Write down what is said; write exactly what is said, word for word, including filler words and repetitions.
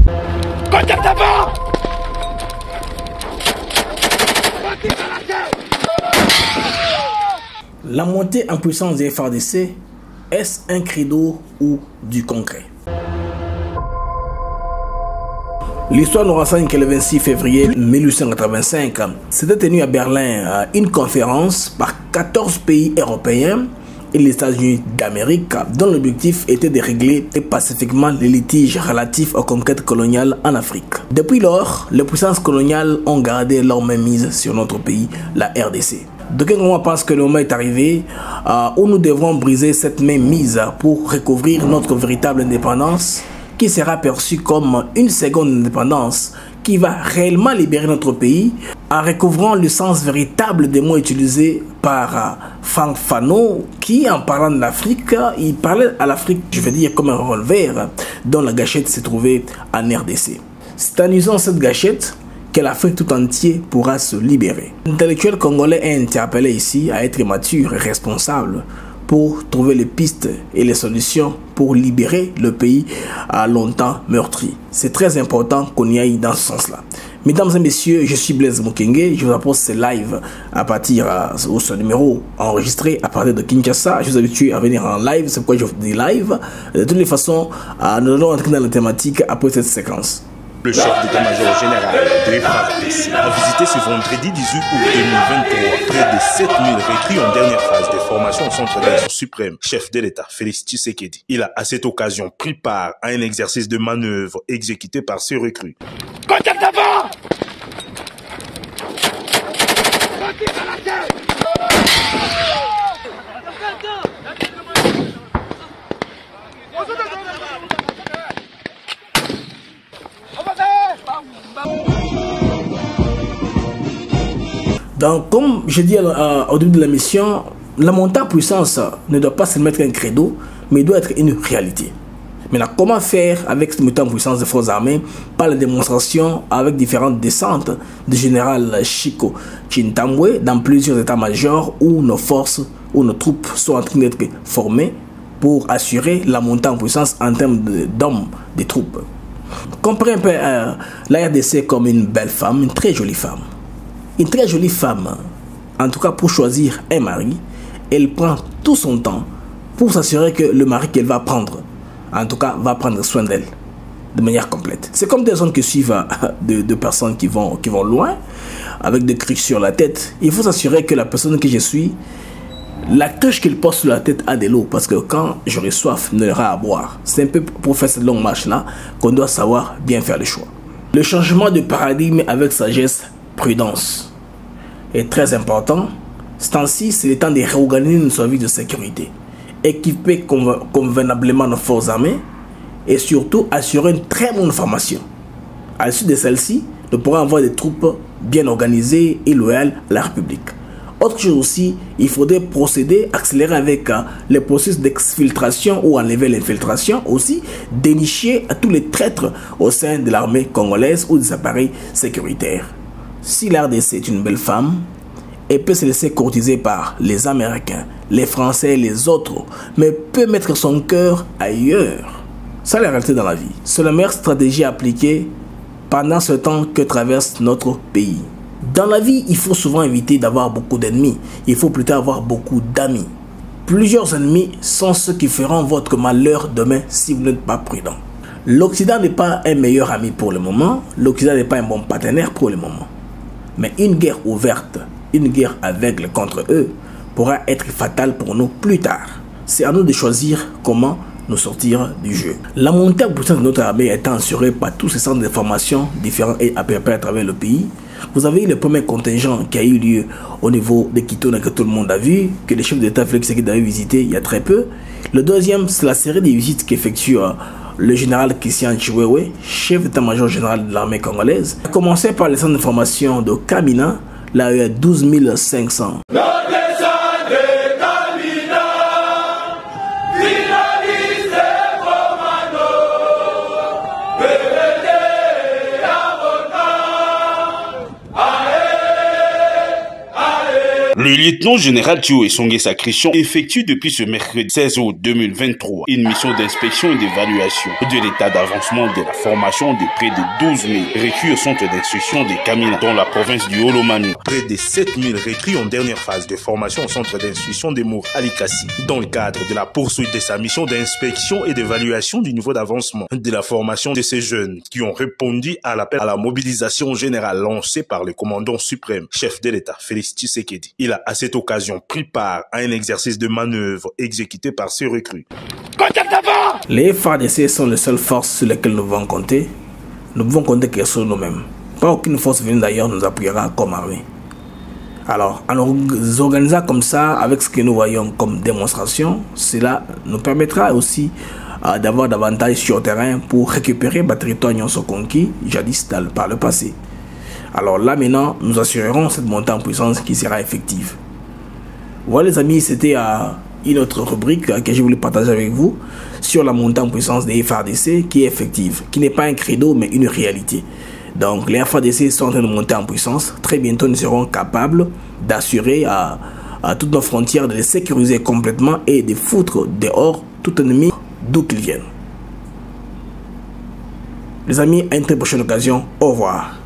Contact avant. La montée en puissance des F A R D C, est-ce un credo ou du concret? L'histoire nous renseigne que le vingt-six février mille huit cent quatre-vingt-cinq s'était tenue à Berlin une conférence par quatorze pays européens et les États-Unis d'Amérique dont l'objectif était de régler pacifiquement les litiges relatifs aux conquêtes coloniales en Afrique. Depuis lors, les puissances coloniales ont gardé leur mainmise sur notre pays, la R D C. D'aucuns pensent que le moment est arrivé euh, où nous devrons briser cette mainmise pour recouvrir notre véritable indépendance, qui sera perçue comme une seconde indépendance qui va réellement libérer notre pays en recouvrant le sens véritable des mots utilisés par euh, Franck Fanon, qui, en parlant de l'Afrique, il parlait à l'Afrique, je veux dire, comme un revolver dont la gâchette se trouvait en R D C. C'est en usant cette gâchette que l'Afrique tout entière pourra se libérer. L'intellectuel congolais est interpellé ici à être mature et responsable pour trouver les pistes et les solutions pour libérer le pays à longtemps meurtri. C'est très important qu'on y aille dans ce sens-là. Mesdames et messieurs, je suis Blaise Mokenge. Je vous apporte ce live à partir de ce numéro enregistré à partir de Kinshasa. Je vous habitue à venir en live, c'est pourquoi je vous dis live. De toutes les façons, nous allons entrer dans la thématique après cette séquence. Le chef d'état-major général de F A R D C a visité ce vendredi dix-huit août deux mille vingt-trois près de sept mille recrues en dernière phase de formation au centre d'ordre suprême, chef de l'État Félix Tshisekedi. Il a à cette occasion pris part à un exercice de manœuvre exécuté par ces recrues. Contact avant. Donc, comme je dis euh, au début de la mission, la montée en puissance ne doit pas se mettre un credo, mais doit être une réalité. Maintenant, comment faire avec cette montée en puissance des forces armées? Par la démonstration avec différentes descentes du général Chico Chintambwe dans plusieurs états-majors où nos forces, où nos troupes sont en train d'être formées pour assurer la montée en puissance en termes d'hommes, de, des troupes. Comprenez un peu euh, la R D C comme une belle femme, une très jolie femme. Une très jolie femme, en tout cas pour choisir un mari, elle prend tout son temps pour s'assurer que le mari qu'elle va prendre, en tout cas, va prendre soin d'elle de manière complète. C'est comme des hommes qui suivent de, de personnes qui vont, qui vont loin, avec des criques sur la tête. Il faut s'assurer que la personne que je suis, la cruche qu'il porte sur la tête a de l'eau, parce que quand j'aurai soif, il n'y aura à boire. C'est un peu pour faire cette longue marche-là qu'on doit savoir bien faire le choix. Le changement de paradigme avec sagesse, prudence est très important. Ce temps-ci, c'est le temps de réorganiser nos services de sécurité, équiper conven convenablement nos forces armées et surtout assurer une très bonne formation. À l'issue de celle-ci, nous pourrons avoir des troupes bien organisées et loyales à la République. Autre chose aussi, il faudrait procéder, accélérer avec euh, les processus d'exfiltration ou enlever l'infiltration, aussi dénicher à tous les traîtres au sein de l'armée congolaise ou des appareils sécuritaires. Si l'R D C est une belle femme, elle peut se laisser courtiser par les Américains, les Français et les autres, mais peut mettre son cœur ailleurs. C'est la réalité dans la vie. C'est la meilleure stratégie à appliquer pendant ce temps que traverse notre pays. Dans la vie, il faut souvent éviter d'avoir beaucoup d'ennemis. Il faut plutôt avoir beaucoup d'amis. Plusieurs ennemis sont ceux qui feront votre malheur demain si vous n'êtes pas prudent. L'Occident n'est pas un meilleur ami pour le moment. L'Occident n'est pas un bon partenaire pour le moment. Mais une guerre ouverte, une guerre aveugle contre eux pourra être fatale pour nous plus tard. C'est à nous de choisir comment nous sortir du jeu. La montée en puissance de notre armée étant assurée par tous ces centres de formation différents et à peu près à travers le pays. Vous avez eu le premier contingent qui a eu lieu au niveau de Kitona que tout le monde a vu, que les chefs d'État Félix Tshisekedi avaient visité il y a très peu. Le deuxième, c'est la série des visites qu'effectue le général Christian Chiwewe, chef d'état-major général de l'armée congolaise, a commencé par les centres de formation de Kamina, là il y a douze mille cinq cents. Le lieutenant général Thio Esongesa Christian effectue depuis ce mercredi seize août deux mille vingt-trois une mission d'inspection et d'évaluation de l'état d'avancement de la formation de près de douze mille recrues au centre d'instruction de Kamina dans la province du Olomami. Près de sept mille recrues en dernière phase de formation au centre d'instruction de Mour Alikassi dans le cadre de la poursuite de sa mission d'inspection et d'évaluation du niveau d'avancement de la formation de ces jeunes qui ont répondu à l'appel à la mobilisation générale lancée par le commandant suprême, chef de l'État, Félix Tshisekedi. Il a à cette occasion pris part à un exercice de manœuvre exécuté par ces recrues. Les F A R D C sont les seules forces sur lesquelles nous pouvons compter. Nous pouvons compter que sur nous-mêmes. Pas aucune force venue d'ailleurs nous appuiera comme armée. Alors, en nous organisant comme ça, avec ce que nous voyons comme démonstration, cela nous permettra aussi euh, d'avoir davantage sur terrain pour récupérer les territoires conquis jadis par le passé. Alors là maintenant, nous assurerons cette montée en puissance qui sera effective. Voilà les amis, c'était euh, une autre rubrique euh, que je voulais partager avec vous sur la montée en puissance des F A R D C qui est effective, qui n'est pas un credo mais une réalité. Donc les F A R D C sont en train de monter en puissance. Très bientôt nous serons capables d'assurer à, à toutes nos frontières, de les sécuriser complètement et de foutre dehors tout ennemi d'où qu'ils viennent. Les amis, à une très prochaine occasion, au revoir.